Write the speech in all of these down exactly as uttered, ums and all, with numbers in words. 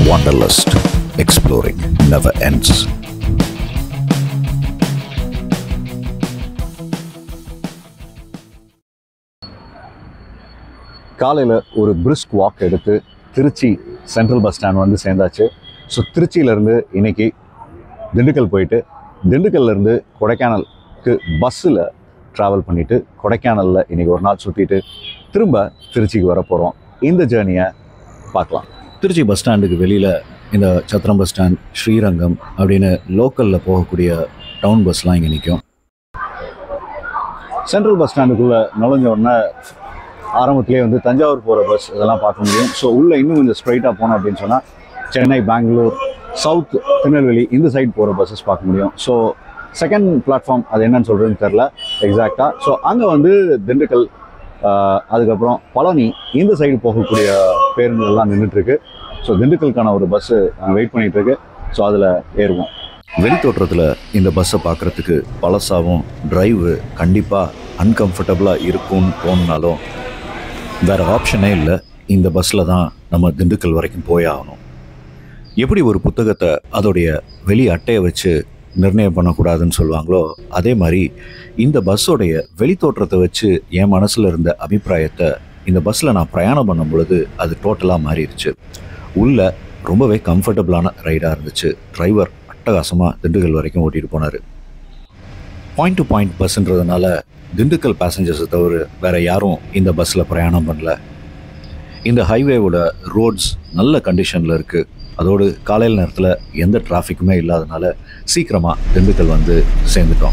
Wanderlust. Exploring never ends. காலையில் ஒரு brisk walk எடுத்து திருச்சி சென்ட்ரல் பஸ் ஸ்டாண்ட் வந்து சேர்ந்தாச்சு. ஸோ திருச்சியிலேருந்து இன்றைக்கி திண்டுக்கல் போயிட்டு திண்டுக்கல்லேருந்து கொடைக்கானலுக்கு பஸ்ஸில் ட்ராவல் பண்ணிவிட்டு கொடைக்கானலில் இன்றைக்கி ஒரு நாள் சுற்றிட்டு திரும்ப திருச்சிக்கு வர போகிறோம். இந்த ஜேர்னியை பார்க்கலாம். திருச்சி பஸ் ஸ்டாண்டுக்கு வெளியில் இந்த சத்திரம் பஸ் ஸ்டாண்ட், ஸ்ரீரங்கம் அப்படின்னு லோக்கலில் போகக்கூடிய டவுன் பஸ்லாம் இங்கே நிற்கும். சென்ட்ரல் பஸ் ஸ்டாண்டுக்குள்ளே நுழைஞ்ச உடனே ஆரம்பத்துலேயே வந்து தஞ்சாவூர் போகிற பஸ் இதெல்லாம் பார்க்க முடியும். ஸோ உள்ளே இன்னும் கொஞ்சம் ஸ்ட்ரைட்டாக போனோம் அப்படின்னு சொன்னால் சென்னை, பெங்களூர், சவுத், திருநெல்வேலி இந்த சைட் போகிற பஸ்ஸஸ் பார்க்க முடியும். ஸோ செகண்ட் பிளாட்ஃபார்ம் அது என்னன்னு சொல்கிறதுன்னு தெரில எக்ஸாக்டாக. ஸோ அங்கே வந்து திண்டுக்கல், அதுக்கப்புறம் பழனி இந்த சைடு போகக்கூடிய பேருந்துகள்லாம் நின்றுட்டுருக்கு. ஸோ திண்டுக்கலுக்கான ஒரு பஸ்ஸு வெயிட் பண்ணிகிட்ருக்கு. ஸோ அதில் ஏறுவோம். வெளித்தோற்றத்தில் இந்த பஸ்ஸை பார்க்குறதுக்கு பழசாகவும் டிரைவு கண்டிப்பாக அன்கம்ஃபர்டபுளாக இருக்கும்னு தோணுனாலும் வேறு ஆப்ஷனே இல்லை. இந்த பஸ்ஸில் தான் நம்ம திண்டுக்கல் வரைக்கும் போய் ஆகணும். எப்படி ஒரு புத்தகத்தை அதோடைய வெளி அட்டையை வச்சு நிர்ணயம் பண்ணக்கூடாதுன்னு சொல்லுவாங்களோ, அதே மாதிரி இந்த பஸ்ஸோடைய வெளித்தோற்றத்தை வச்சு என் மனசில் இருந்த அபிப்பிராயத்தை இந்த பஸ்ஸில் நான் பிரயாணம் பண்ணும் பொழுது அது டோட்டலாக மாறிடுச்சு. உள்ள ரொம்பவே கம்ஃபர்டபுளான ரைடாக இருந்துச்சு. டிரைவர் அட்டகாசமாக திண்டுக்கல் வரைக்கும் ஓட்டிகிட்டு போனார். பாயிண்ட் டு பாயிண்ட் பஸ்ன்றதுனால திண்டுக்கல் பேசஞ்சர்ஸை தவிர வேறு யாரும் இந்த பஸ்ஸில் பிரயாணம் பண்ணல. இந்த ஹைவேவோட ரோட்ஸ் நல்ல கண்டிஷனில் இருக்குது. அதோடு காலையில் நேரத்தில் எந்த டிராஃபிக்குமே இல்லாதனால சீக்கிரமாக திண்டுக்கல் வந்து சேர்ந்துட்டோம்.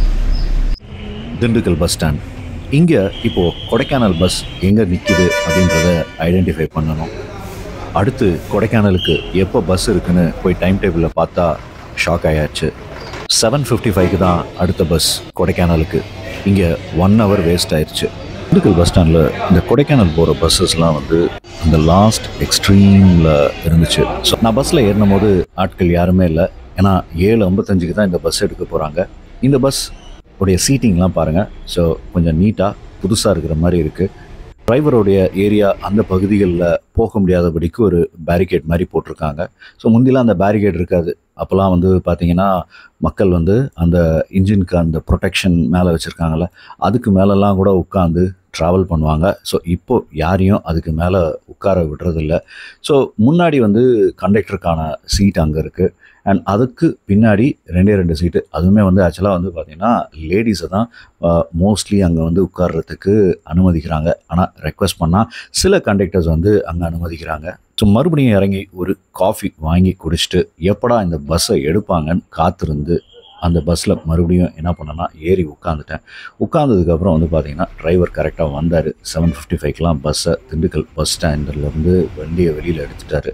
Dindigul bus stand. இங்கே இப்போது கொடைக்கானல் பஸ் எங்கே நிற்கிது அப்படின்றத ஐடென்டிஃபை பண்ணணும். அடுத்து கொடைக்கானலுக்கு எப்போ பஸ் இருக்குன்னு போய் டைம் டேபிளில் பார்த்தா ஷாக் ஆயாச்சு. செவன் ஃபிஃப்டி ஃபைவ்க்கு தான் அடுத்த பஸ் கொடைக்கானலுக்கு. இங்கே ஒன் ஹவர் வேஸ்ட் ஆயிடுச்சு. திண்டுக்கல் பஸ் ஸ்டாண்டில் இந்த கொடைக்கானல் போகிற பஸ்ஸஸ்லாம் வந்து அந்த லாஸ்ட் எக்ஸ்ட்ரீமில் இருந்துச்சு. ஸோ நான் பஸ்ஸில் ஏறினும் போது ஆட்கள் யாருமே இல்லை. ஏன்னா ஏழு ஐம்பத்தஞ்சுக்கு தான் இந்த பஸ் எடுக்க போகிறாங்க. இந்த பஸ் உடைய சீட்டிங்லாம் பாருங்கள். ஸோ கொஞ்சம் நீட்டாக புதுசாக இருக்கிற மாதிரி இருக்குது. டிரைவருடைய ஏரியா அந்த பகுதிகளில் போக முடியாதபடிக்கு ஒரு பேரிகேட் மாதிரி போட்டிருக்காங்க. ஸோ முந்திலாம் அந்த பேரிகேட் இருக்காது. அப்போல்லாம் வந்து பார்த்திங்கன்னா மக்கள் வந்து அந்த இன்ஜினுக்கு அந்த ப்ரொடெக்ஷன் மேலே வச்சுருக்காங்கள்ல, அதுக்கு மேலெல்லாம் கூட உட்காந்து ட்ராவல் பண்ணுவாங்க. ஸோ இப்போது யாரையும் அதுக்கு மேலே உட்கார விடுறதில்ல. ஸோ முன்னாடி வந்து கண்டக்டருக்கான சீட் அங்கே இருக்குது. அண்ட் அதுக்கு பின்னாடி ரெண்டே ரெண்டு சீட்டு, அதுவுமே வந்து ஆக்சுவலாக வந்து பார்த்திங்கன்னா லேடிஸை தான் மோஸ்ட்லி அங்கே வந்து உட்கார்றதுக்கு அனுமதிக்கிறாங்க. ஆனால் ரெக்வெஸ்ட் பண்ணால் சில கண்டக்டர்ஸ் வந்து அங்கே அனுமதிக்கிறாங்க. ஸோ மறுபடியும் இறங்கி ஒரு காஃபி வாங்கி குடிச்சிட்டு எப்படா இந்த பஸ்ஸை எடுப்பாங்கன்னு காத்திருந்து அந்த பஸ்ஸில் மறுபடியும் என்ன பண்ணேன்னா ஏறி உட்காந்துட்டேன். உட்காந்ததுக்கப்புறம் வந்து பார்த்திங்கன்னா டிரைவர் கரெக்டாக வந்தார். செவன் ஃபிஃப்டி ஃபைவ்க்கெலாம் பஸ்ஸை திண்டுக்கல் பஸ் ஸ்டாண்டிலேருந்து வண்டியை வெளியில் எடுத்துட்டார்.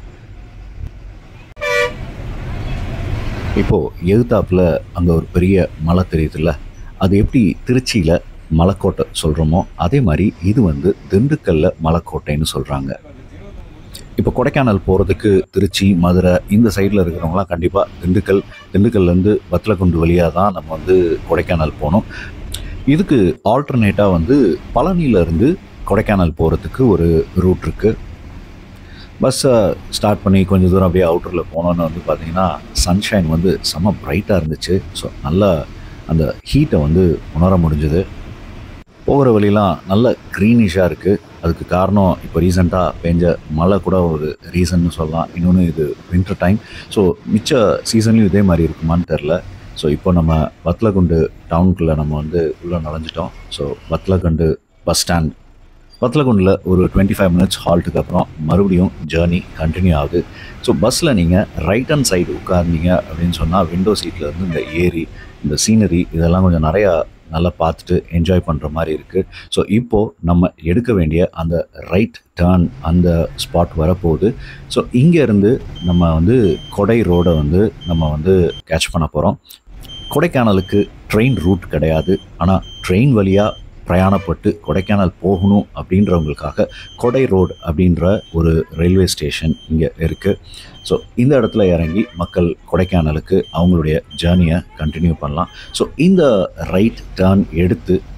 இப்போது எதிர்த்தாப்பில் அங்கே ஒரு பெரிய மலை தெரியுதுல்ல, அது எப்படி திருச்சியில் மலைக்கோட்டை சொல்கிறோமோ அதே மாதிரி இது வந்து திண்டுக்கல்லில் மலைக்கோட்டைன்னு சொல்கிறாங்க. இப்போ கொடைக்கானல் போகிறதுக்கு திருச்சி, மதுரை இந்த சைடில் இருக்கிறவங்களாம் கண்டிப்பாக திண்டுக்கல், திண்டுக்கல்லேருந்து வத்தலக்குண்டு வழியாக தான் நம்ம வந்து கொடைக்கானல் போகணும். இதுக்கு ஆல்டர்னேட்டாக வந்து பழனியிலேருந்து கொடைக்கானல் போகிறதுக்கு ஒரு ரூட் இருக்குது. பஸ்ஸை ஸ்டார்ட் பண்ணி கொஞ்சம் தூரம் அப்படியே அவுட்டரில் போனோன்னு வந்து பார்த்திங்கன்னா சன்ஷைன் வந்து செம்ம பிரைட்டாக இருந்துச்சு. ஸோ நல்லா அந்த ஹீட்டை வந்து உணர முடிஞ்சுது. போகிற வழியெலாம் நல்ல க்ரீனிஷாக இருக்குது. அதுக்கு காரணம் இப்போ ரீசெண்டாக பெஞ்ச மழை கூட ஒரு ரீசன்னு சொல்லலாம். இன்னொன்று இது வின்டர் டைம். ஸோ மிச்ச சீசன்லேயும் இதே மாதிரி இருக்குமான்னு தெரில. ஸோ இப்போ நம்ம வத்தலக்குண்டு டவுனுக்குள்ளே நம்ம வந்து உள்ளே நுழைஞ்சிட்டோம். So Vathalagundu bus stand. வத்தலக்குண்டில் ஒரு டுவெண்ட்டி ஃபைவ் மினிட்ஸ் ஹால்ட்டுக்கு அப்புறம் மறுபடியும் ஜேர்னி கண்டினியூ ஆகுது. ஸோ பஸ்ஸில் நீங்கள் ரைட் ஹேண்ட் சைடு உட்கார்ந்தீங்க அப்படின்னு சொன்னால் விண்டோ சீட்டில் இருந்து இந்த ஏரி, இந்த சீனரி இதெல்லாம் கொஞ்சம் நிறையா நல்லா பார்த்துட்டு என்ஜாய் பண்ணுற மாதிரி இருக்குது. ஸோ இப்போது நம்ம எடுக்க வேண்டிய அந்த ரைட் டேர்ன் அந்த ஸ்பாட் வரப்போகுது. ஸோ இங்கேருந்து நம்ம வந்து கொடை ரோடை வந்து நம்ம வந்து கேட்ச் பண்ண போகிறோம். கொடைக்கானலுக்கு ட்ரெயின் ரூட் கிடையாது. ஆனால் ட்ரெயின் வழியாக பிரயாணப்பட்டு கொடைக்கானல் போகணும் அப்படின்றவங்களுக்காக கொடை ரோடு அப்படின்ற ஒரு ரயில்வே ஸ்டேஷன் இங்கே இருக்குது. ஸோ இந்த இடத்துல இறங்கி மக்கள் கொடைக்கானலுக்கு அவங்களுடைய ஜேர்னியை கண்டினியூ பண்ணலாம். ஸோ இந்த ரைட் டேர்ன் எடுத்து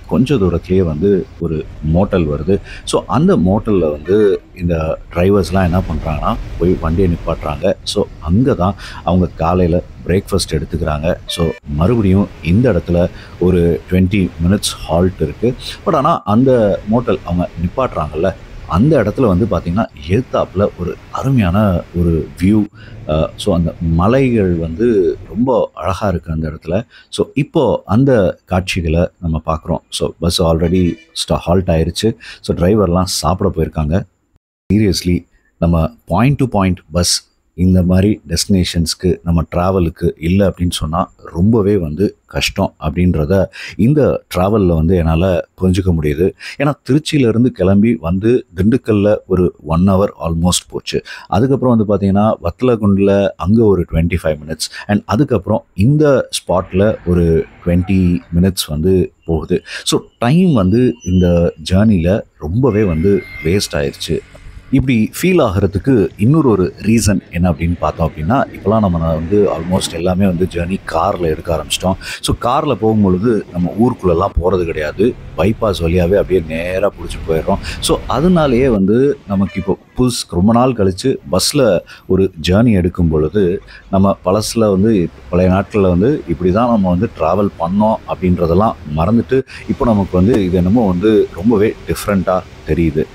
கொஞ்சம் தூரத்துலேயே வந்து ஒரு மோட்டல் வருது. ஸோ அந்த மோட்டலில் வந்து இந்த டிரைவர்ஸ்லாம் என்ன பண்ணுறாங்கன்னா போய் வண்டியை நிப்பாட்டுறாங்க. ஸோ அங்கே தான் அவங்க காலையில் பிரேக்ஃபாஸ்ட் எடுத்துக்கிறாங்க. ஸோ மறுபடியும் இந்த இடத்துல ஒரு டுவெண்ட்டி மினிட்ஸ் ஹால்ட் இருக்குது. பட் ஆனால் அந்த மோட்டல் அவங்க நிப்பாட்டுறாங்கல்ல, அந்த இடத்துல வந்து பார்த்திங்கன்னா எதிர்த்தாப்பில் ஒரு அருமையான ஒரு வியூ. ஸோ அந்த மலைகள் வந்து ரொம்ப அழகாக இருக்குது அந்த இடத்துல. ஸோ இப்போது அந்த காட்சிகளை நம்ம பார்க்குறோம். ஸோ பஸ் ஆல்ரெடி ஸ்டா ஹால்ட் ஆயிடுச்சு. ஸோ டிரைவர்லாம் சாப்பிட போயிருக்காங்க. சீரியஸ்லி நம்ம பாயிண்ட் டு பாயிண்ட் பஸ் இந்த மாதிரி டெஸ்டினேஷன்ஸ்க்கு நம்ம ட்ராவலுக்கு இல்லை அப்படின்னு சொன்னால் ரொம்பவே வந்து கஷ்டம் அப்படின்றத இந்த ட்ராவலில் வந்து என்னால் புரிஞ்சுக்க முடியுது. ஏன்னா திருச்சியிலேருந்து கிளம்பி வந்து திண்டுக்கல்லில் ஒரு ஒன் ஹவர் ஆல்மோஸ்ட் போச்சு. அதுக்கப்புறம் வந்து பார்த்திங்கன்னா வத்தலகுண்டில் அங்கே ஒரு டுவெண்ட்டி ஃபைவ் மினிட்ஸ் அண்ட் அதுக்கப்புறம் இந்த ஸ்பாட்டில் ஒரு டுவெண்ட்டி மினிட்ஸ் வந்து போகுது. ஸோ டைம் வந்து இந்த ஜேர்னியில் ரொம்பவே வந்து வேஸ்ட் ஆயிடுச்சு. இப்படி ஃபீல் ஆகிறதுக்கு இன்னொரு ஒரு ரீசன் என்ன அப்படின்னு பார்த்தோம் அப்படின்னா, இப்போலாம் நம்ம வந்து ஆல்மோஸ்ட் எல்லாமே வந்து ஜேர்னி காரில் எடுக்க ஆரம்பிச்சிட்டோம். ஸோ காரில் போகும்பொழுது நம்ம ஊருக்குள்ளெல்லாம் போகிறது கிடையாது. பைபாஸ் வழியாகவே அப்படியே நேராக பிடிச்சி போயிடுறோம். ஸோ அதனாலேயே வந்து நமக்கு இப்போ புதுசு ரொம்ப நாள் கழித்து பஸ்ஸில் ஒரு ஜேர்னி எடுக்கும் பொழுது நம்ம பழசில் வந்து பழைய நாட்களில் வந்து இப்படி தான் நம்ம வந்து ட்ராவல் பண்ணோம் அப்படின்றதெல்லாம் மறந்துட்டு இப்போ நமக்கு வந்து இது என்னமோ வந்து ரொம்பவே டிஃப்ரெண்ட்டாக தெரியுது.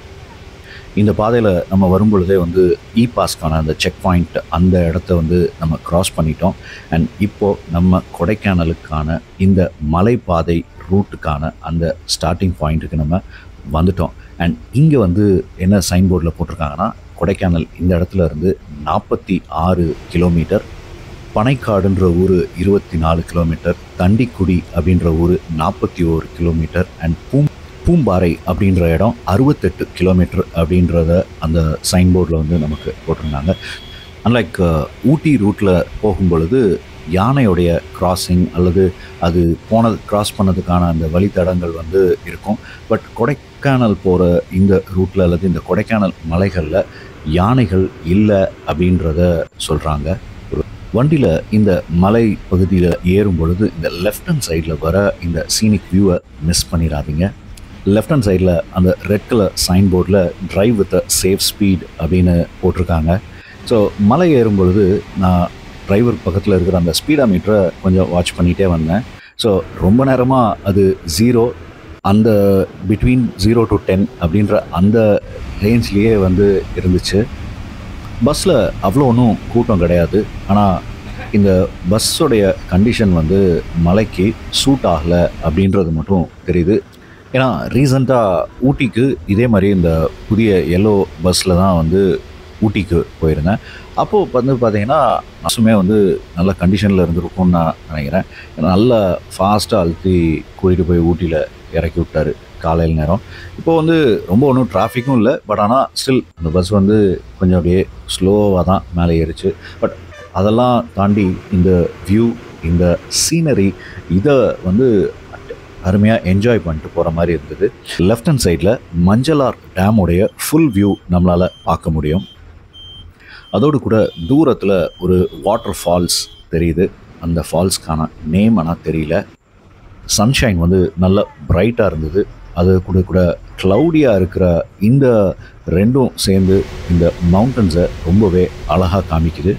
இந்த பாதையில் நம்ம வரும்பொழுதே வந்து இ பாஸ்க்கான அந்த செக் பாயிண்ட் அந்த இடத்த வந்து நம்ம க்ராஸ் பண்ணிட்டோம். அண்ட் இப்போது நம்ம கொடைக்கானலுக்கான இந்த மலைப்பாதை ரூட்டுக்கான அந்த ஸ்டார்டிங் பாயிண்ட்டுக்கு நம்ம வந்துட்டோம். அண்ட் இங்கே வந்து என்ன சைன் போர்டில் போட்டிருக்காங்கன்னா, கொடைக்கானல் இந்த இடத்துல இருந்து நாற்பத்தி ஆறு கிலோமீட்டர், பனைக்காடுன்ற ஊர் இருபத்தி நாலு கிலோமீட்டர், தண்டிக்குடி அப்படின்ற ஊர் நாற்பத்தி ஓரு கிலோமீட்டர் அண்ட் பூம் பூம்பாறை அப்படின்ற இடம் அறுபத்தெட்டு கிலோமீட்டர் அப்படின்றத அந்த சைன் போர்டில் வந்து நமக்கு போட்டிருந்தாங்க. அன்லைக் ஊட்டி ரூட்டில் போகும்பொழுது யானையுடைய கிராசிங் அல்லது அது போனது கிராஸ் பண்ணதுக்கான அந்த வழித்தடங்கள் வந்து இருக்கும். பட் கொடைக்கானல் போகிற இந்த ரூட்டில் அல்லது இந்த கொடைக்கானல் மலைகளில் யானைகள் இல்லை அப்படின்றத சொல்கிறாங்க. ஒரு வண்டியில் இந்த மலை பகுதியில் ஏறும் பொழுது இந்த லெஃப்ட் ஹேண்ட் சைடில் வர இந்த சீனிக் வியூவை மிஸ் பண்ணிடாதீங்க. லெஃப்ட் ஹேண்ட் சைடில் அந்த ரெட் கலர் சைன் போர்டில் drive with a safe speed அப்படின்னு போட்டிருக்காங்க. ஸோ மலை ஏறும் பொழுது நான் டிரைவர் பக்கத்தில் இருக்கிற அந்த ஸ்பீடா மீட்டரை கொஞ்சம் வாட்ச் பண்ணிகிட்டே வந்தேன். ஸோ ரொம்ப நேரமாக அது ஜீரோ, அந்த பிட்வீன் ஜீரோ டு டென் அப்படின்ற அந்த ரேஞ்ச்லேயே வந்து இருந்துச்சு. பஸ்ஸில் அவ்வளோ ஒன்றும் கூட்டம் கிடையாது. ஆனால் இந்த பஸ்ஸோடைய கண்டிஷன் வந்து மலைக்கு சூட் ஆகலை அப்படின்றது மட்டும் தெரியுது. ஏன்னா ரீசண்டாக ஊட்டிக்கு இதே மாதிரி இந்த புதிய எல்லோ பஸ்ஸில் தான் வந்து ஊட்டிக்கு போயிருந்தேன். அப்போது வந்து பார்த்திங்கன்னா பஸ்ஸுமே வந்து நல்ல கண்டிஷனில் இருந்திருக்கும்னு நான் நினைக்கிறேன். நல்லா ஃபாஸ்ட்டாக அழுத்தி கூட்டிகிட்டு போய் ஊட்டியில் இறக்கி விட்டார் காலையில் நேரம். இப்போ வந்து ரொம்ப ஒன்றும் டிராஃபிக்கும் இல்லை. பட் ஆனால் ஸ்டில் அந்த பஸ் வந்து கொஞ்சம் அப்படியே ஸ்லோவாக தான் மேலே ஏறிச்சு. பட் அதெல்லாம் தாண்டி இந்த வியூ, இந்த சீனரி, இதை வந்து அருமையாக என்ஜாய் பண்ணிட்டு போகிற மாதிரி இருந்தது. லெஃப்ட் ஹேண்ட் சைடில் மஞ்சளார் டேமுடைய ஃபுல் வியூ நம்மளால் பார்க்க முடியும். அதோடு கூட தூரத்தில் ஒரு வாட்டர் ஃபால்ஸ் தெரியுது. அந்த ஃபால்ஸ்க்கான நேம் ஆனால் தெரியல. சன்ஷைன் வந்து நல்ல பிரைட்டாக இருந்தது. அது கூட கூட க்ளவுடியாக இருக்கிற இந்த ரெண்டும் சேர்ந்து இந்த மவுண்டன்ஸை ரொம்பவே அழகாக காமிக்குது.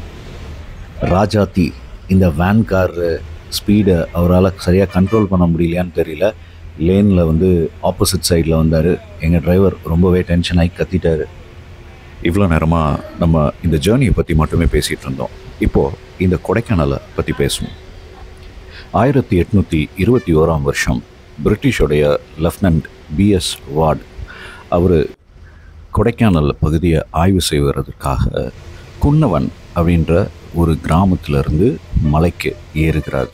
ராஜாத்தி இந்த வேன் கார் ஸ்பீடை அவரால் சரியாக கண்ட்ரோல் பண்ண முடியலையான்னு தெரியல. லேனில் வந்து ஆப்போசிட் சைடில் வந்தார். எங்கள் டிரைவர் ரொம்பவே டென்ஷன் ஆகி கத்திட்டார். இவ்வளோ நேரமாக நம்ம இந்த ஜேர்னியை பற்றி மட்டுமே பேசிகிட்டு இருந்தோம். இப்போது இந்த கொடைக்கானலை பற்றி பேசுவோம். ஆயிரத்தி எட்நூற்றி இருபத்தி ஓராம் வருஷம் பிரிட்டிஷோடைய லெஃப்டினன்ட் பிஎஸ் வார்டு அவர் கொடைக்கானல் பகுதியை ஆய்வு செய்வதற்காக குன்னவன் அப்படின்ற ஒரு கிராமத்திலிருந்து மலைக்கு ஏறுகிறார்.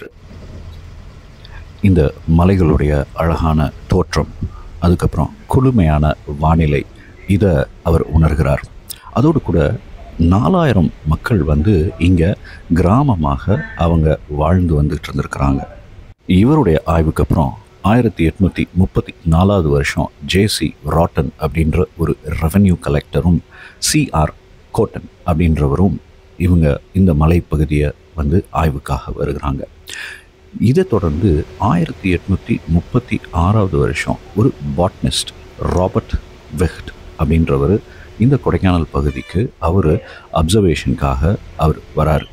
இந்த மலைகளுடைய அழகான தோற்றம், அதுக்கப்புறம் குளுமையான வானிலை, இதை அவர் உணர்கிறார். அதோடு கூட நாலாயிரம் மக்கள் வந்து இங்கே கிராமமாக அவங்க வாழ்ந்து வந்துட்டு இருந்திருக்கிறாங்க. இவருடைய ஆய்வுக்கு அப்புறம் ஆயிரத்தி எட்நூற்றி முப்பத்தி நாலாவது வருஷம் ஜேசி ராட்டன் அப்படின்ற ஒரு ரெவென்யூ கலெக்டரும் சிஆர் கோட்டன் அப்படின்றவரும் இவங்க இந்த மலைப்பகுதியை வந்து ஆய்வுக்காக வருகிறாங்க. இதை தொடர்ந்து ஆயிரத்தி எட்நூற்றி முப்பத்தி ஆறாவது வருஷம் ஒரு பாட்னிஸ்ட் ராபர்ட் வெஹ்ட் அப்படின்றவர் இந்த கொடைக்கானல் பகுதிக்கு அவர் அப்சர்வேஷனுக்காக அவர் வராரு.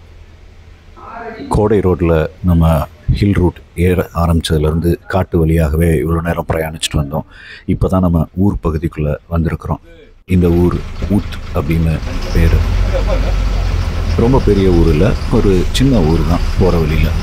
கோடை ரோட்டில் நம்ம ஹில் ரூட் ஏற ஆரம்பித்ததுலேருந்து காட்டு வழியாகவே இவ்வளோ நேரம் பிரயாணிச்சுட்டு வந்தோம். இப்போ தான் நம்ம ஊர் பகுதிக்குள்ளே வந்திருக்கிறோம். இந்த ஊர் ஊத் அப்படின்னு பேர். ரொம்ப பெரிய ஊர் இல்லை, ஒரு சின்ன ஊர் தான் போகிற வழியில்.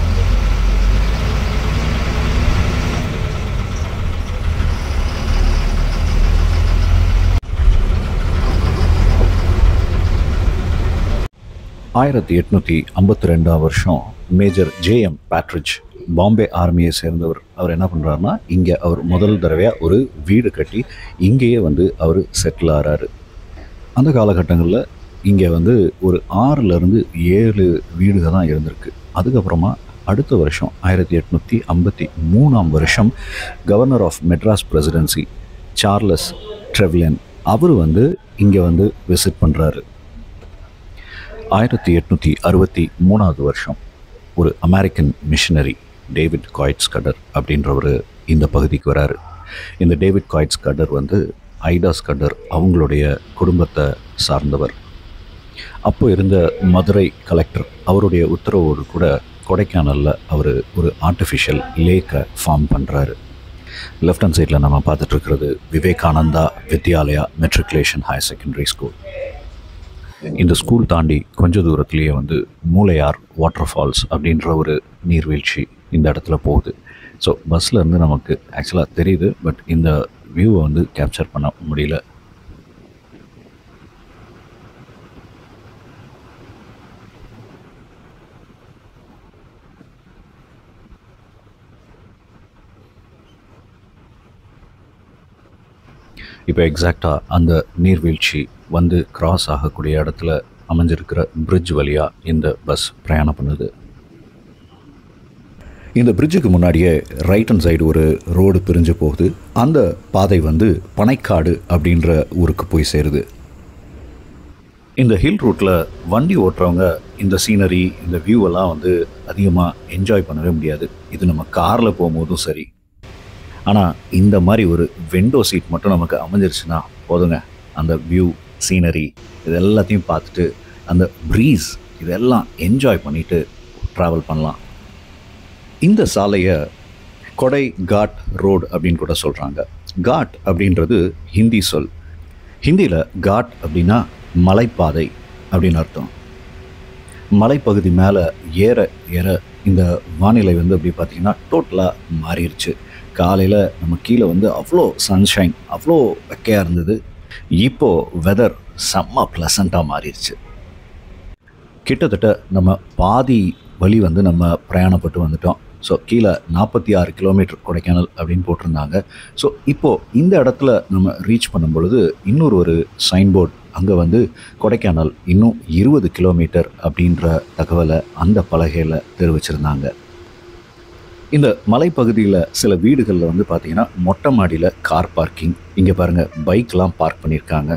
ஆயிரத்தி எட்நூற்றி ஐம்பத்தி ரெண்டாம் வருஷம் major J M Partridge Bombay ஆர்மியை சேர்ந்தவர். அவர் என்ன பண்ணுறாருனா இங்கே அவர் முதல் தடவையாக ஒரு வீடு கட்டி இங்கேயே வந்து அவர் செட்டில் ஆகிறாரு. அந்த காலகட்டங்களில் இங்கே வந்து ஒரு ஆறுலேருந்து ஏழு வீடுகள் தான் இருந்திருக்கு. அதுக்கப்புறமா அடுத்த வருஷம் ஆயிரத்தி எட்நூற்றி ஐம்பத்தி மூணாம் வருஷம் governor of Madras presidency Charles Trevelyan அவர் வந்து இங்கே வந்து விசிட் பண்ணுறாரு. ஆயிரத்தி எட்நூற்றி அறுபத்தி மூணாவது வருஷம் ஒரு American missionary David Coit Scudder அப்படின்றவர் இந்த பகுதிக்கு வராரு. இந்த டேவிட் காய்ட் ஸ்கடர் வந்து ஐடா ஸ்கடர் அவங்களுடைய குடும்பத்தை சார்ந்தவர். அப்போ இருந்த மதுரை கலெக்டர் அவருடைய உத்தரவோடு கூட கொடைக்கானலில் அவர் ஒரு ஆர்டிஃபிஷியல் லேக்கை ஃபார்ம் பண்ணுறாரு. லெஃப்ட் ஹேண்ட் சைடில் நம்ம பார்த்துட்ருக்கிறது Vivekananda Vidyalaya matriculation higher secondary school. இந்த ஸ்கூல் தாண்டி கொஞ்ச தூரத்துலேயே வந்து மூளையார் வாட்டர் ஃபால்ஸ் அப்படின்ற ஒரு நீர்வீழ்ச்சி இந்த இடத்துல போகுது. ஸோ பஸ்ஸில் இருந்து நமக்கு ஆக்சுவலாக தெரியுது, பட் இந்த வியூவை வந்து கேப்சர் பண்ண முடியல. இப்போ எக்ஸாக்டாக அந்த நீர்வீழ்ச்சி வந்து கிராஸ் ஆகக்கூடிய இடத்துல அமைஞ்சிருக்கிற பிரிட்ஜ் வழியாக இந்த பஸ் பிரயாணம் பண்ணுது. இந்த பிரிட்ஜுக்கு முன்னாடியே ரைட் ஹேண்ட் சைடு ஒரு ரோடு பிரிஞ்சு போகுது. அந்த பாதை வந்து பனைக்காடு அப்படின்ற ஊருக்கு போய் சேருது. இந்த ஹில் ரூட்டில் வண்டி ஓட்டுறவங்க இந்த சீனரி இந்த வியூவெல்லாம் வந்து அதிகமாக என்ஜாய் பண்ணவே முடியாது. இது நம்ம காரில் போகும்போதும் சரி. ஆனால் இந்த மாதிரி ஒரு விண்டோ சீட் மட்டும் நமக்கு அமைஞ்சிருச்சுன்னா போதுங்க, அந்த வியூ சீனரி இது எல்லாத்தையும் பார்த்துட்டு அந்த ப்ரீஸ் இதெல்லாம் என்ஜாய் பண்ணிவிட்டு ட்ராவல் பண்ணலாம். இந்த சாலையை கொடை காட் ரோடு அப்படின்னு கூட சொல்கிறாங்க. காட் அப்படின்றது ஹிந்தி சொல். ஹிந்தியில் காட் அப்படின்னா மலைப்பாதை அப்படின்னு அர்த்தம். மலைப்பகுதி மேலே ஏற ஏற இந்த வானிலை வந்து அப்படி பார்த்திங்கன்னா டோட்டலாக மாறிடுச்சு. காலையில் நம்ம கீழே வந்து அவ்வளோ சன்ஷைன், அவ்வளோ வெக்கையாக இருந்தது. இப்போது வெதர் செம்ம ப்ளசண்ட்டாக மாறிடுச்சு. கிட்டத்தட்ட நம்ம பாதி வழி வந்து நம்ம பிரயாணப்பட்டு வந்துட்டோம். ஸோ கீழே நாற்பத்தி ஆறு கிலோமீட்டர் கொடைக்கானல் அப்படின்னு போட்டிருந்தாங்க. ஸோ இப்போது இந்த இடத்துல நம்ம ரீச் பண்ணும் பொழுது இன்னொரு ஒரு சைன்போர்ட் அங்கே வந்து கொடைக்கானல் இன்னும் இருபது கிலோமீட்டர் அப்படின்ற தகவலை அந்த பலகையில் தெரிவிச்சிருந்தாங்க. இந்த மலைப்பகுதியில் சில வீடுகளில் வந்து பார்த்திங்கன்னா மொட்டை மாடியில் கார் பார்க்கிங், இங்கே பாருங்கள் பைக்லாம் பார்க் பண்ணியிருக்காங்க.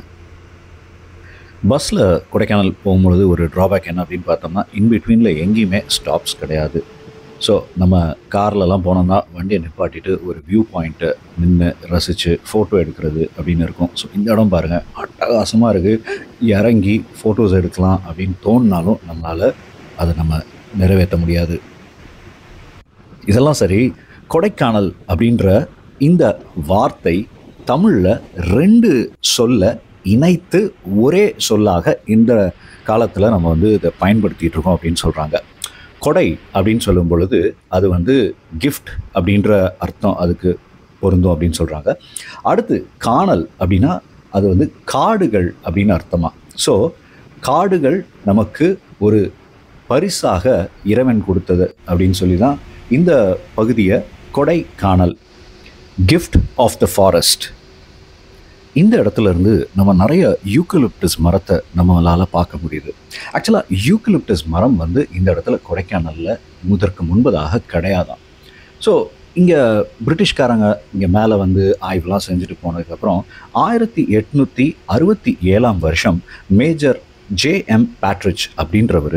பஸ்ஸில் கொடைக்கானல் போகும்பொழுது ஒரு ட்ராபேக் என்ன அப்படின்னு பார்த்தோம்னா இன்பிட்வீனில் எங்கேயுமே ஸ்டாப்ஸ் கிடையாது. ஸோ நம்ம கார்லலாம் போனோம்னா வண்டியை நிப்பாட்டிட்டு ஒரு வியூ பாயிண்ட்டை நின்று ரசித்து ஃபோட்டோ எடுக்கிறது அப்படின்னு இருக்கும். ஸோ இந்த இடம் பாருங்கள் அட்டகாசமாக இருக்குது. இறங்கி ஃபோட்டோஸ் எடுக்கலாம் அப்படின்னு தோணினாலும் நம்மளால் அதை நம்ம நிறைவேற்ற முடியாது. இதெல்லாம் சரி, கொடைக்கானல் அப்படின்ற இந்த வார்த்தை தமிழில் ரெண்டு சொல்ல இணைத்து ஒரே சொல்லாக இந்த காலத்தில் நம்ம வந்து இதை பயன்படுத்திகிட்டு இருக்கோம் அப்படின்னு சொல்கிறாங்க. கொடை அப்படின்னு சொல்லும் பொழுது அது வந்து கிஃப்ட் அப்படின்ற அர்த்தம் அதுக்கு பொருந்தும் அப்படின்னு சொல்கிறாங்க. அடுத்து காணல் அப்படின்னா அது வந்து காடுகள் அப்படின்னு அர்த்தமா. ஸோ காடுகள் நமக்கு ஒரு பரிசாக இறைவன் கொடுத்தது அப்படின்னு சொல்லி தான் இந்த பகுதியை Kodaikanal, gift of the forest. இந்த இடத்துல இருந்து நம்ம நிறைய யூக்கலிப்டஸ் மரத்தை நம்மளால் பார்க்க முடியுது. ஆக்சுவலாக யூக்கலிப்டஸ் மரம் வந்து இந்த இடத்துல கொடைக்கானலில் முதற்கு முன்பதாக கிடையாதான். ஸோ இங்கே பிரிட்டிஷ்காரங்க இங்கே மேலே வந்து ஆய்வுலாம் செஞ்சுட்டு போனதுக்கப்புறம் ஆயிரத்தி எட்நூற்றி அறுபத்தி ஏழாம் வருஷம் மேஜர் ஜே எம் பேட்ரிட்ஜ் அப்படின்றவர்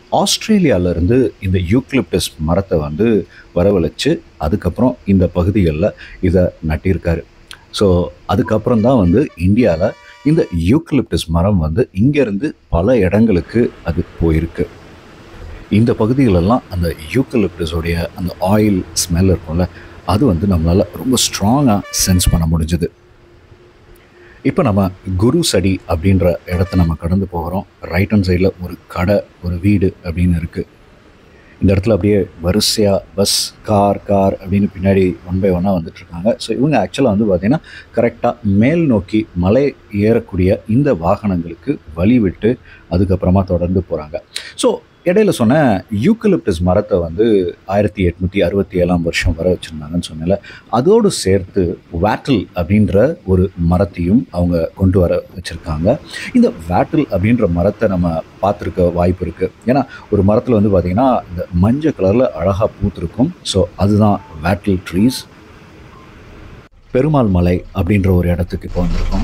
ஆஸ்திரேலியாவிலேருந்து இந்த யூக்லிப்டஸ் மரத்தை வந்து வரவழைச்சு அதுக்கப்புறம் இந்த பகுதிகளில் இதை நட்டிருக்காரு. ஸோ அதுக்கப்புறம் தான் வந்து இந்தியாவில் இந்த யூக்லிப்டஸ் மரம் வந்து இங்கேருந்து பல இடங்களுக்கு அது போயிருக்கு. இந்த பகுதிகளெல்லாம் அந்த யூக்கலிப்டஸோடைய அந்த ஆயில் ஸ்மெல் இருக்கும்ல, அது வந்து நம்மளால் ரொம்ப ஸ்ட்ராங்காக சென்ஸ் பண்ண முடிஞ்சுது. இப்போ நம்ம குரு சடி அப்படின்ற இடத்த நம்ம கடந்து போகிறோம். ரைட் ஹேண்ட் சைடில் ஒரு கடை, ஒரு வீடு அப்படின்னு இருக்குது. இந்த இடத்துல அப்படியே வரிசையாக பஸ், கார் கார் அப்படின்னு பின்னாடி ஒன் பை ஒன்னாக வந்துட்டுருக்காங்க. ஸோ இவங்க ஆக்சுவலாக வந்து பார்த்திங்கன்னா கரெக்டாக மேல் நோக்கி மலை ஏறக்கூடிய இந்த வாகனங்களுக்கு வழி விட்டு அதுக்கப்புறமா தொடர்ந்து போகிறாங்க. ஸோ இடையில சொன்ன யூக்கலிப்டஸ் மரத்தை வந்து ஆயிரத்தி எட்நூற்றி அறுபத்தி ஏழாம் வருஷம் வர வச்சுருந்தாங்கன்னு சொன்னல, அதோடு சேர்த்து வேட்டில் அப்படின்ற ஒரு மரத்தையும் அவங்க கொண்டு வர வச்சுருக்காங்க. இந்த வேட்டில் அப்படின்ற மரத்தை நம்ம பார்த்துருக்க வாய்ப்பு இருக்குது. ஏன்னா ஒரு மரத்தில் வந்து பார்த்திங்கன்னா இந்த மஞ்சள் கலரில் அழகாக பூத்திருக்கும். ஸோ அதுதான் வேட்டில் ட்ரீஸ். பெருமாள் மலை அப்படின்ற ஒரு இடத்துக்கு இப்போ வந்திருக்கோம்.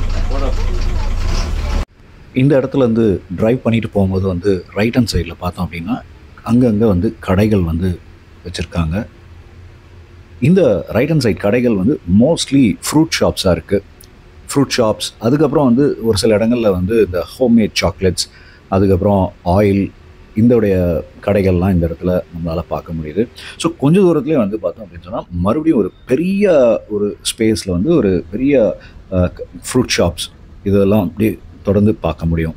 இந்த இடத்துலேருந்து ட்ரைவ் பண்ணிட்டு போகும்போது வந்து ரைட் ஹேண்ட் சைடில் பார்த்தோம் அப்படின்னா அங்கங்கே வந்து கடைகள் வந்து வச்சுருக்காங்க. இந்த ரைட் ஹேண்ட் சைட் கடைகள் வந்து மோஸ்ட்லி ஃப்ரூட் ஷாப்ஸாக இருக்குது. ஃப்ரூட் ஷாப்ஸ், அதுக்கப்புறம் வந்து ஒரு சில இடங்களில் வந்து இந்த ஹோம்மேட் சாக்லேட்ஸ், அதுக்கப்புறம் ஆயில், இந்தோடைய கடைகள்லாம் இந்த இடத்துல நம்மளால் பார்க்க முடியுது. ஸோ கொஞ்சம் தூரத்துலேயே வந்து பார்த்தோம் அப்படின்னு சொன்னால் மறுபடியும் ஒரு பெரிய ஒரு ஸ்பேஸில் வந்து ஒரு பெரிய ஃப்ரூட் ஷாப்ஸ் இதெல்லாம் அப்படியே தொடர்ந்து பார்க்க முடியும்.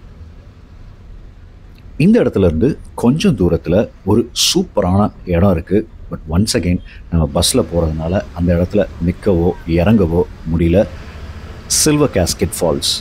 இந்த இடத்துல இருந்து கொஞ்சம் தூரத்தில் ஒரு சூப்பரான இடம் இருக்குது. பட் ஒன்ஸ் அகெயின் நம்ம பஸ்ஸில் போகிறதுனால அந்த இடத்துல நிற்கவோ இறங்கவோ முடியல. Silver cascade falls.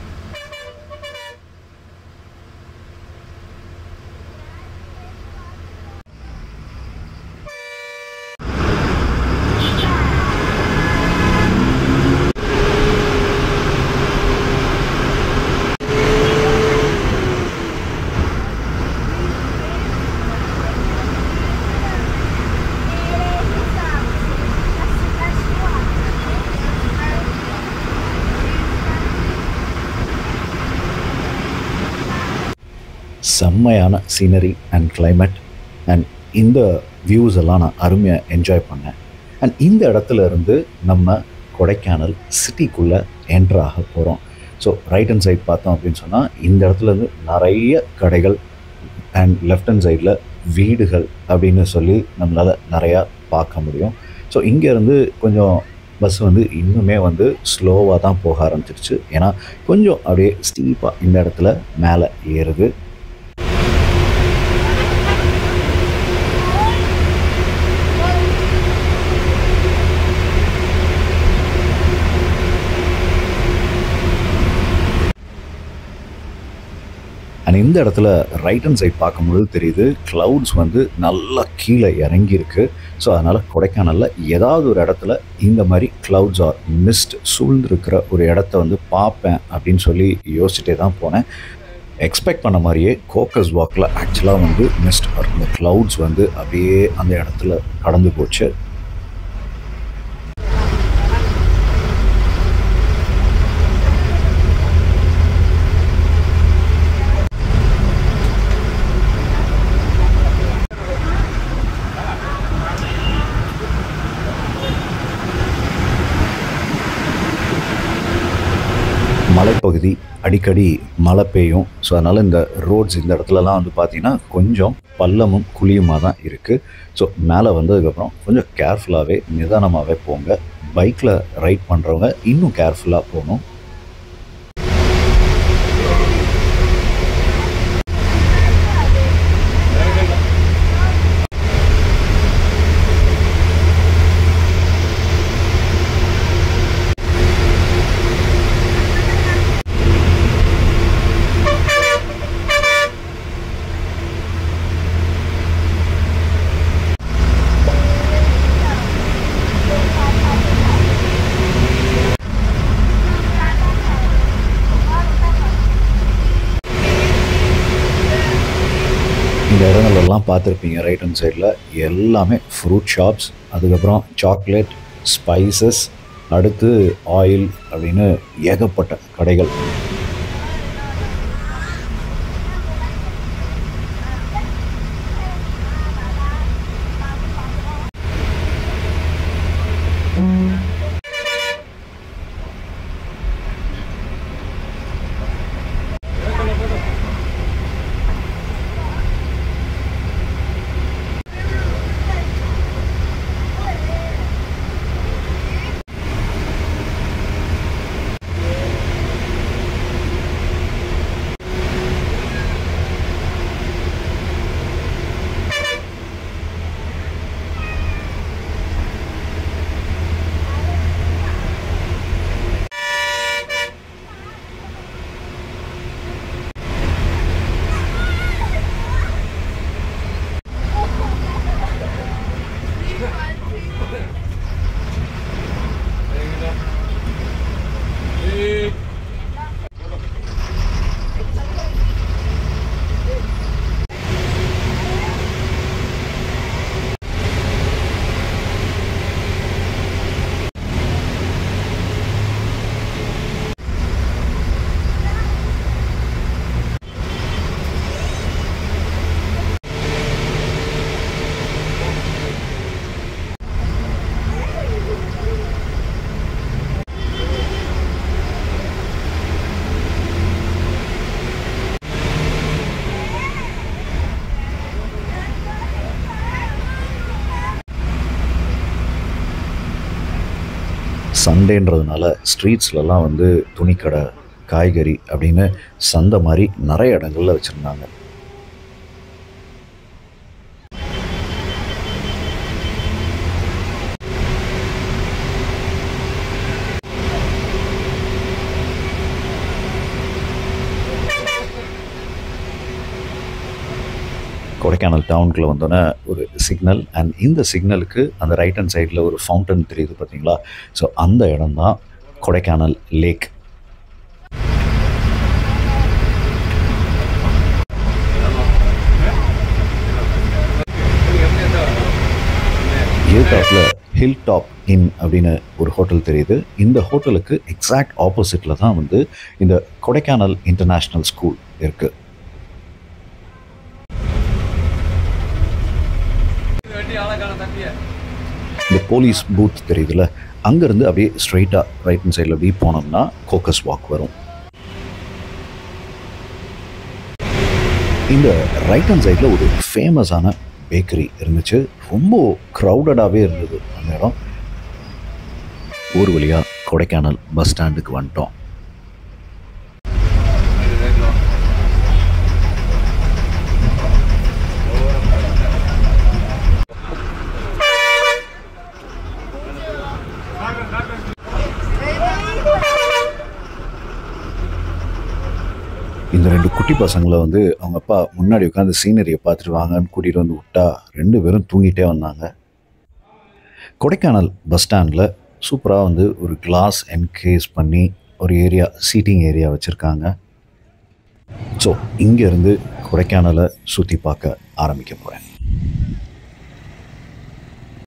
செம்மையான சீனரி அண்ட் கிளைமேட் அண்ட் இந்த வியூஸ் எல்லாம் நான் அருமையாக என்ஜாய் பண்ணேன். அண்ட் இந்த இடத்துல இருந்து நம்ம கொடைக்கானல் சிட்டிக்குள்ளே என்ட்ரு ஆக போகிறோம். ஸோ ரைட் ஹேண்ட் சைட் பார்த்தோம் அப்படின்னு சொன்னால் இந்த இடத்துல இருந்து நிறைய கடைகள் அண்ட் லெஃப்ட் ஹேண்ட் சைடில் வீடுகள் அப்படின்னு சொல்லி நம்மளால் நிறையா பார்க்க முடியும். ஸோ இங்கேருந்து கொஞ்சம் பஸ் வந்து இன்னுமே வந்து ஸ்லோவாக தான் போக ஆரம்பிச்சிருச்சு. ஏன்னா கொஞ்சம் அப்படியே ஸ்டீப்பாக இந்த இடத்துல மேலே ஏறுது. அண்ட் இந்த இடத்துல ரைட் ஹேண்ட் சைட் பார்க்கும்பொழுது தெரியுது க்ளவுட்ஸ் வந்து நல்லா கீழே இறங்கியிருக்கு. ஸோ அதனால் கொடைக்கானலில் ஏதாவது ஒரு இடத்துல இந்த மாதிரி க்ளவுட்ஸ் ஆர் மிஸ்ட் சூழ்ந்திருக்கிற ஒரு இடத்த வந்து பார்ப்பேன் அப்படின்னு சொல்லி யோசிச்சுட்டே தான் போனேன். எக்ஸ்பெக்ட் பண்ண மாதிரியே கோக்கஸ் வாக்கில் ஆக்சுவலாக வந்து மிஸ்ட் ஆர் இந்த க்ளவுட்ஸ் வந்து அப்படியே அந்த இடத்துல கடந்து போச்சு. மலைப்பகுதி, அடிக்கடி மழை பெய்யும். ஸோ அதனால் இந்த ரோட்ஸ் இந்த இடத்துலலாம் வந்து பார்த்திங்கன்னா கொஞ்சம் பள்ளமும் குழியுமாக தான் இருக்குது. ஸோ மேலே வந்ததுக்கப்புறம் கொஞ்சம் கேர்ஃபுல்லாகவே நிதானமாகவே போங்க. பைக்கில் ரைட் பண்ணுறவங்க இன்னும் கேர்ஃபுல்லாக போகணும். இந்த இடங்களெல்லாம் பார்த்துருப்பீங்க ரைட் ஹேண்ட் சைடில் எல்லாமே ஃப்ரூட் ஷாப்ஸ், அதுக்கப்புறம் சாக்லேட், ஸ்பைசஸ், அடுத்து ஆயில் அப்படின்னு ஏகப்பட்ட கடைகள். சண்டேன்றதுனால ஸ்ட்ரீட்ஸ்லலாம் வந்து துணிக்கடை, காய்கறி அப்படின்னு சந்தை மாதிரி நிறைய இடங்கள்ல வச்சுருந்தாங்க. கொடைக்கானல் டவுனுக்குள்ளே வந்தோன்னே ஒரு சிக்னல், அண்ட் இந்த சிக்னலுக்கு அந்த ரைட் ஹேண்ட் சைடில் ஒரு ஃபவுண்டன் தெரியுது பார்த்தீங்களா? ஸோ அந்த இடம் தான் கொடைக்கானல் லேக். ஏத்தாப்பில் ஹில் டாப் இன் அப்படின்னு ஒரு ஹோட்டல் தெரியுது. இந்த ஹோட்டலுக்கு எக்ஸாக்ட் ஆப்போசிட்டில் தான் வந்து இந்த கொடைக்கானல் இன்டர்நேஷ்னல் ஸ்கூல் இருக்குது. இந்த போலீஸ் பூத் தெரியுதுல்ல, அங்கேருந்து அப்படியே ஸ்ட்ரைட்டாக ரைட் ஹேண்ட் சைடில் அப்படியே போனோம்னா கோக்கஸ் வாக் வரும். இந்த ரைட் ஹேண்ட் சைடில் ஒரு ஃபேமஸான பேக்கரி இருந்துச்சு. ரொம்ப க்ரௌடடாகவே இருந்தது அந்த இடம். ஒரு வழியாக கொடைக்கானல் பஸ் ஸ்டாண்டுக்கு வந்துட்டோம். இந்த ரெண்டு குட்டி பசங்களை வந்து அவங்க அப்பா முன்னாடி உட்காந்து சீனரியை பார்த்துட்டு வாங்கன்னு கூட்டிகிட்டு வந்து விட்டா ரெண்டு பேரும் தூங்கிட்டே வந்தாங்க. கொடைக்கானல் பஸ் ஸ்டாண்டில் சூப்பராக வந்து ஒரு கிளாஸ் என்கேஸ் பண்ணி ஒரு ஏரியா, சீட்டிங் ஏரியா வச்சுருக்காங்க. ஸோ இங்கேருந்து கொடைக்கானலை சுற்றி பார்க்க ஆரம்பிக்க போகிறேன்.